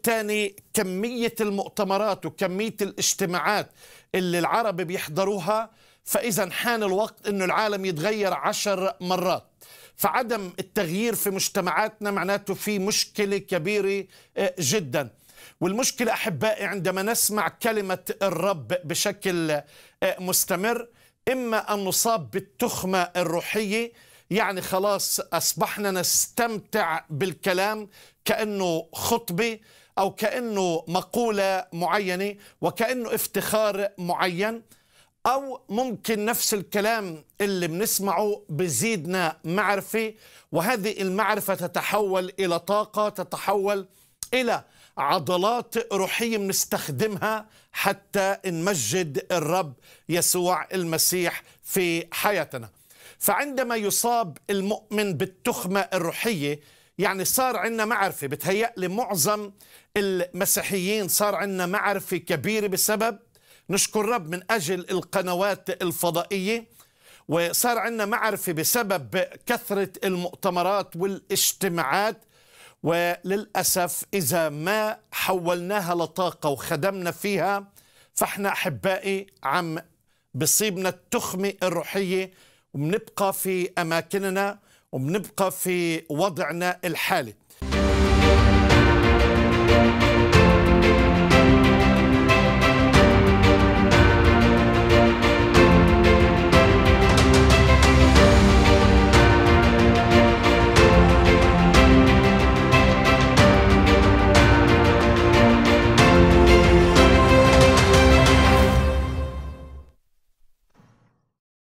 الثاني كمية المؤتمرات وكمية الاجتماعات اللي العرب بيحضروها، فإذا حان الوقت إنه العالم يتغير 10 مرات. فعدم التغيير في مجتمعاتنا معناته في مشكلة كبيرة جدا. والمشكلة أحبائي عندما نسمع كلمة الرب بشكل مستمر، إما أن نصاب بالتخمة الروحية، يعني خلاص أصبحنا نستمتع بالكلام كأنه خطبة أو كأنه مقولة معينة وكأنه افتخار معين، أو ممكن نفس الكلام اللي بنسمعه بزيدنا معرفة، وهذه المعرفة تتحول إلى طاقة، تتحول إلى عضلات روحية بنستخدمها حتى نمجد الرب يسوع المسيح في حياتنا. فعندما يصاب المؤمن بالتخمة الروحية، يعني صار عندنا معرفة، بتهيأ لمعظم المسيحيين صار عندنا معرفة كبيرة بسبب، نشكر رب من أجل القنوات الفضائية، وصار عندنا معرفة بسبب كثرة المؤتمرات والاجتماعات. وللأسف إذا ما حولناها لطاقة وخدمنا فيها، فإحنا أحبائي عم بصيبنا التخمة الروحية، وبنبقى في أماكننا وبنبقى في وضعنا الحالي.